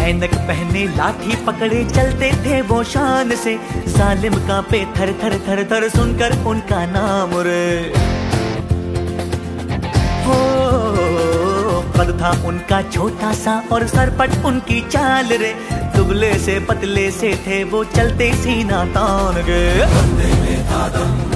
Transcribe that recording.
ऐनक पहने लाठी पकड़े चलते थे वो शान से, जालिम कांपे थर थर थर थर सुनकर उनका नाम रे। हो कद था उनका छोटा सा और सरपट उनकी चाल रे, दुबले से पतले से थे वो चलते सीना तान के।